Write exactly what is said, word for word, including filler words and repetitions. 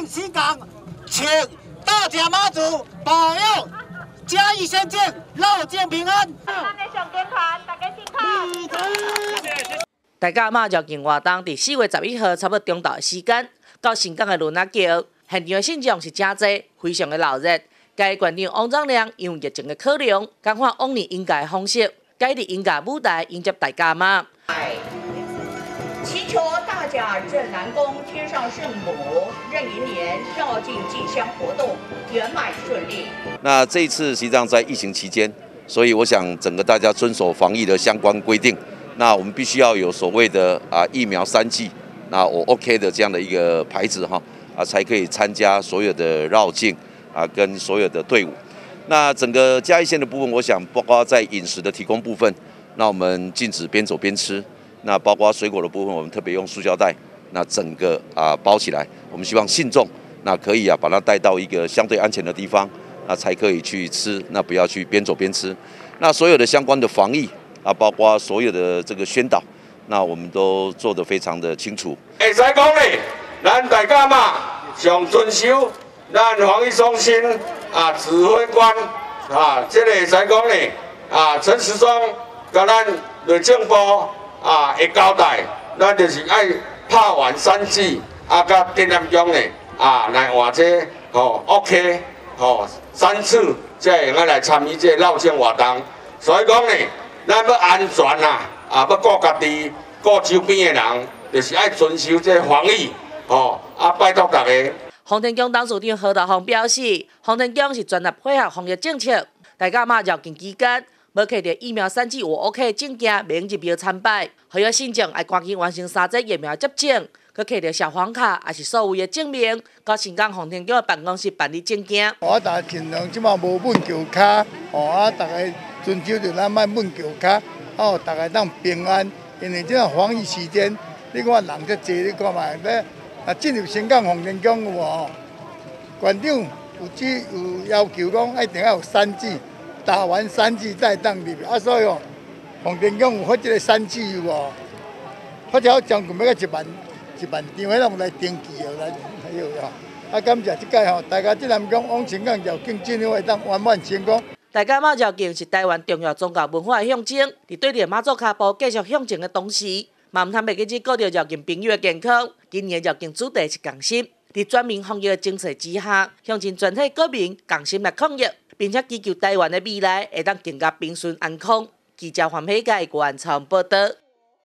请时间，请大家妈祖保佑嘉义县境路境平安。 咱的上健康，大家辛苦。 大甲妈绕境活动伫四月十一号差不多中昼的时间，到新港的轮仔桥，现场的信众是真多，非常的闹热。该馆长王章亮因为疫情的考量，更换往年应该的方式，改伫音乐舞台迎接大家妈。 祈求大甲镇南宫天上圣母壬寅年绕境进香活动圆满顺利。 那这一次实际上在疫情期间，所以我想整个大家遵守防疫的相关规定。那我们必须要有所谓的啊疫苗三剂，那我 OK 的这样的一个牌子哈啊，才可以参加所有的绕境。啊，跟所有的队伍，那整个嘉义县的部分，我想包括在饮食的提供部分，那我们禁止边走边吃，那包括水果的部分，我们特别用塑胶袋，那整个啊包起来，我们希望信众那可以啊把它带到一个相对安全的地方，那才可以去吃，那不要去边走边吃。那所有的相关的防疫啊，包括所有的这个宣导，那我们都做得非常的清楚。 会使讲咧，咱大家嘛上遵守。咱防疫中心啊，指挥官啊，这个会使讲呢啊，陈时中甲咱内政部啊会交代，咱就是爱拍完三剂啊，甲点点钟呢啊来换这吼 OK 吼三次才会用来参与这绕境活动。所以讲呢，咱要安全啊，啊要顾家己，顾周边的人，就是爱遵守这防疫吼啊，拜托大家。 洪天宫董事长何大峰表示，洪天宫是全力配合防疫政策，大家嘛绕境期间，要摕到疫苗三剂有 OK 证件，免入庙参拜。还有信众爱赶紧完成三剂疫苗接种，佮摕到小黄卡，也是所有的证明，到新港洪天宫的办公室办理证件。 我大家尽量即马无问旧卡，哦啊，大家遵守着咱莫问旧卡，哦，大家当平安。因为即个防疫期间，你看人遮济，你看嘛，咧。啊，进入新港洪天宫有无？馆长有指有要求讲，一定要有三剂，打完三剂再当入。啊，所以哦，洪天宫有发这个三剂有无？发条将近要到一万一万张，迄拢来登记哦，来还有哦。啊，感谢即届吼，大家即南讲往新港绕境进入会当圆满成功。 大甲妈绕境是台湾重要宗教文化的象征，伫对着妈祖脚步继续向前的同时。嘛唔通袂记只顾着绕境朋友的健康，今年绕境主题是共心，伫全民防疫的政策之下，向前全体国民共心来抗疫，并且祈求台湾的未来会当更加平顺安康。记者黄喜界关采报道。